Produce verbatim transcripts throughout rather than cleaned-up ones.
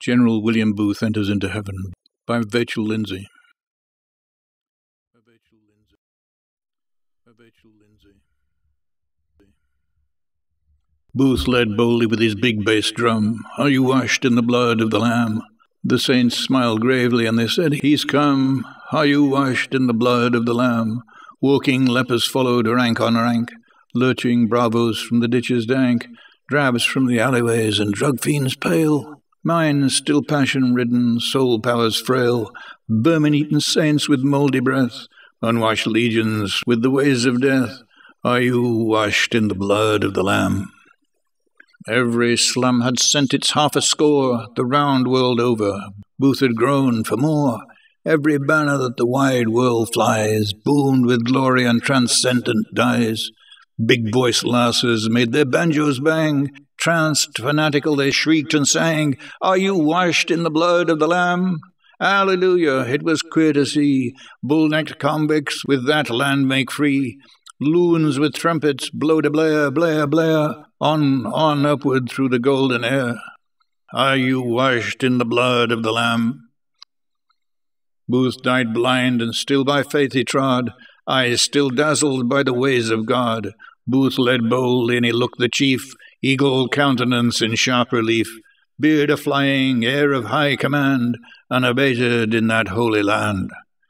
General William Booth Enters into Heaven by Vachel Lindsey. Booth led boldly with his big bass drum. Are you washed in the blood of the Lamb? The saints smiled gravely and they said, He's come. Are you washed in the blood of the Lamb? Walking lepers followed rank on rank, lurching bravos from the ditches dank, drabs from the alleyways and drug fiends pale. Mine still passion-ridden, soul powers frail, vermin-eaten saints with mouldy breath, unwashed legions with the ways of death. Are you washed in the blood of the Lamb? Every slum had sent its half a score, the round world over. Booth had groaned for more. Every banner that the wide world flies, boomed with glory and transcendent dies. Big-voiced lasses made their banjos bang. Tranced, fanatical, they shrieked and sang, Are you washed in the blood of the Lamb? Hallelujah, it was queer to see bull-necked convicts with that land make free. Loons with trumpets blow to blare, blare, blare, on, on upward through the golden air. Are you washed in the blood of the Lamb? Booth died blind, and still by faith he trod, eyes still dazzled by the ways of God. Booth led boldly, and he looked the chief, eagle countenance in sharp relief, beard a-flying, air of high command, unabated in that holy land.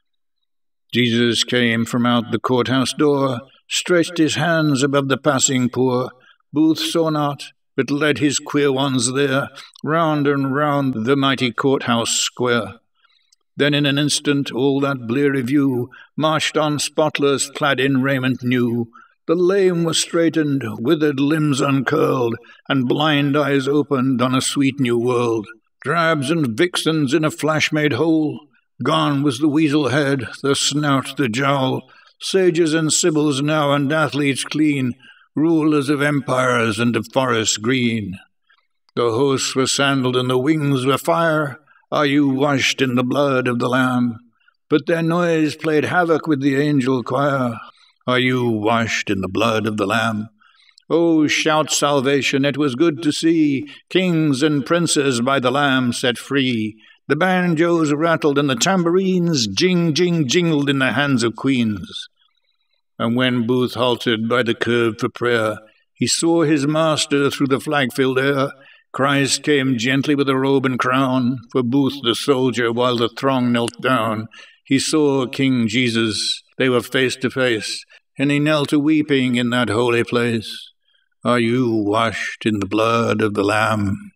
Jesus came from out the courthouse door, stretched his hands above the passing poor. Booth saw not, but led his queer ones there, round and round the mighty courthouse square. Then in an instant all that bleary view marched on spotless, clad in raiment new. The lame were straightened, withered limbs uncurled, and blind eyes opened on a sweet new world. Drabs and vixens in a flash made whole. Gone was the weasel head, the snout, the jowl. Sages and sibyls now and athletes clean, rulers of empires and of forests green. The hosts were sandaled and the wings were fire. Are you washed in the blood of the Lamb? But their noise played havoc with the angel choir. Are you washed in the blood of the Lamb? Oh, shout salvation, it was good to see kings and princes by the Lamb set free. The banjos rattled and the tambourines jing, jing, jingled in the hands of queens. And when Booth halted by the curb for prayer, he saw his master through the flag-filled air. Christ came gently with a robe and crown, for Booth the soldier while the throng knelt down. He saw King Jesus, they were face to face, and he knelt a-weeping in that holy place. Are you washed in the blood of the Lamb?